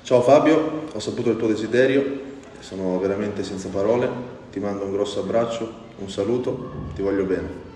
Ciao Fabio, ho saputo il tuo desiderio, sono veramente senza parole, ti mando un grosso abbraccio, un saluto, ti voglio bene.